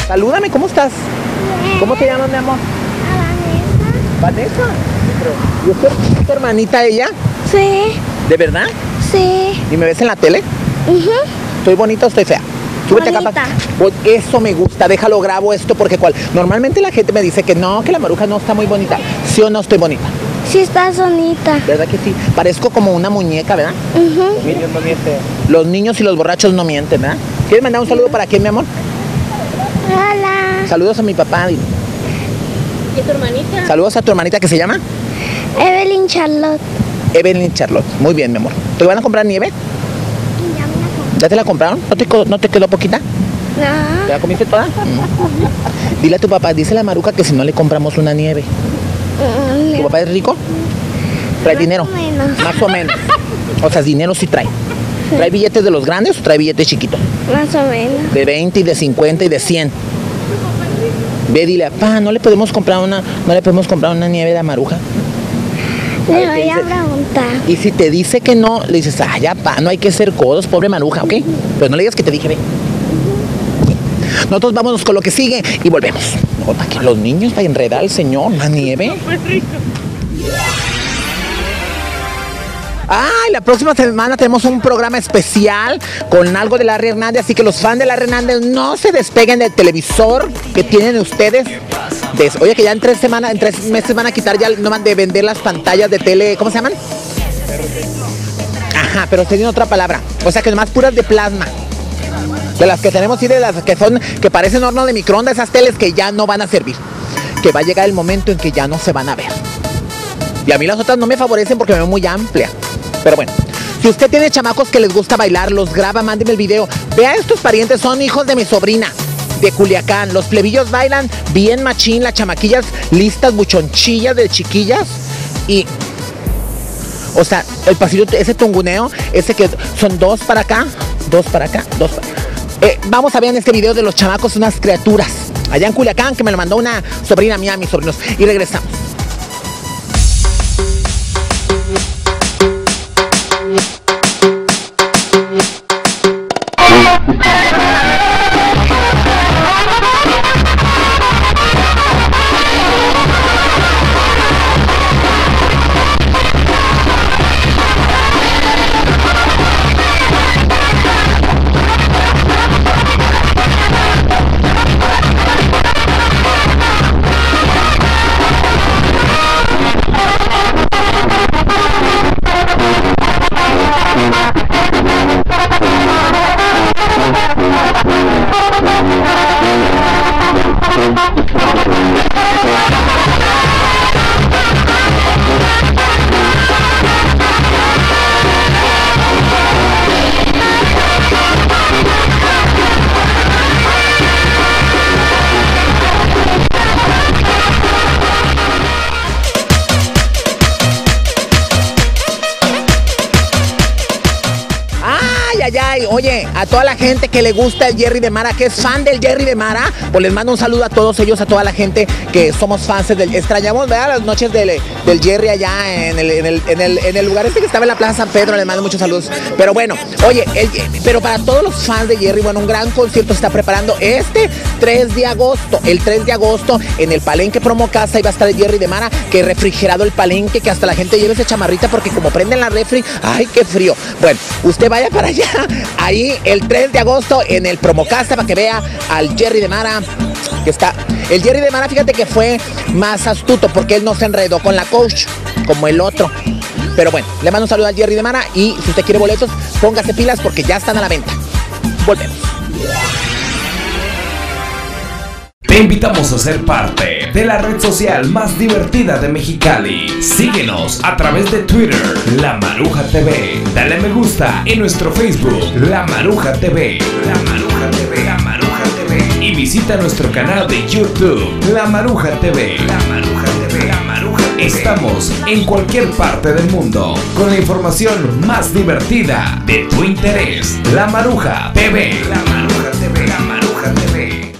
Salúdame, ¿cómo estás? ¿Cómo te llamas, mi amor? Vanessa. Vanessa. ¿Y es tu hermanita ella? Sí. ¿De verdad? Sí. ¿Y me ves en la tele? ¿Estoy bonita o estoy fea? Súbete acá. Bonita. Eso me gusta, déjalo grabo esto porque normalmente la gente me dice que no, que la Maruja no está muy bonita. ¿Sí o no estoy bonita? Sí, estás bonita. ¿Verdad que sí? Parezco como una muñeca, ¿verdad? Los niños no mienten. Los niños y los borrachos no mienten, ¿verdad? ¿Quieres mandar un saludo para quién, mi amor? Hola. Saludos a mi papá. ¿Y tu hermanita? Saludos a tu hermanita que se llama Evelyn Charlotte. Evelyn Charlotte. Muy bien, mi amor. ¿Te van a comprar nieve? Ya me la compré. ¿Ya te la compraron? ¿No te quedó poquita? ¿Te No. la comiste toda? Dile a tu papá, dice la Maruja que si no le compramos una nieve. ¿Tu papá es rico? ¿Trae dinero? Más o menos. Más o menos. O sea, dinero sí trae. ¿Trae billetes de los grandes o trae billetes chiquitos? Más o menos. De 20 y de 50 y de 100. Ve, dile, papá, no le podemos comprar una nieve de la Maruja. Le ver, ¿qué voy a dice? preguntar. Y si te dice que no, le dices, ya, pa, no hay que ser codos, pobre Maruja, ¿ok? Pero no le digas que te dije, ve. Nosotros vámonos con lo que sigue y volvemos. No, para que los niños, para enredar al señor, la nieve. Ay, la próxima semana tenemos un programa especial con algo de Larry Hernández, así que los fans de Larry Hernández no se despeguen del televisor que tienen ustedes. Oye, que ya en 3 meses van a quitar ya no van de vender las pantallas de tele, ¿cómo se llaman? Ajá, pero tienen otra palabra. O sea que nomás puras de plasma. De las que tenemos y de las que parecen horno de microondas, esas teles que ya no van a servir. Que va a llegar el momento en que ya no se van a ver. Y a mí las otras no me favorecen porque me veo muy amplia. Pero bueno, si usted tiene chamacos que les gusta bailar, los graba, mándeme el video. Vea, estos parientes son hijos de mi sobrina de Culiacán. Los plebillos bailan bien machín, las chamaquillas listas, buchonchillas de chiquillas. Y, o sea, el pasillo, ese tunguneo, ese que son 2 para acá, 2 para acá, 2 para acá. Vamos a ver en este video de los chamacos unas criaturas allá en Culiacán que me lo mandó una sobrina mía, mis sobrinos. Y regresamos. Oye, a toda la gente que le gusta el Jerry de Mara, que es fan del Jerry de Mara, pues les mando un saludo a todos ellos, a toda la gente que somos fans del... Extrañamos, ¿verdad? Las noches del Jerry allá en el lugar este que estaba en la Plaza San Pedro, les mando muchos saludos. Pero bueno, oye, pero para todos los fans de Jerry, bueno, un gran concierto se está preparando este 3 de agosto. El 3 de agosto en el Palenque Promo Casa iba a estar el Jerry de Mara, que refrigerado el Palenque, que hasta la gente lleve esa chamarrita porque como prenden la refri, ¡ay, qué frío! Bueno, usted vaya para allá. Ahí el 3 de agosto en el Promocasta para que vea al Jerry de Mara, que está... El Jerry de Mara, fíjate que fue más astuto porque él no se enredó con la coach como el otro. Pero bueno, le mando un saludo al Jerry de Mara y si usted quiere boletos, póngase pilas porque ya están a la venta. Volvemos. Te invitamos a ser parte de la red social más divertida de Mexicali. Síguenos a través de Twitter, La Maruja TV. Dale me gusta en nuestro Facebook, La Maruja TV. La Maruja TV, La Maruja TV. Y visita nuestro canal de YouTube, La Maruja TV. La Maruja TV, La Maruja TV. Estamos en cualquier parte del mundo con la información más divertida de tu interés. La Maruja TV. La Maruja.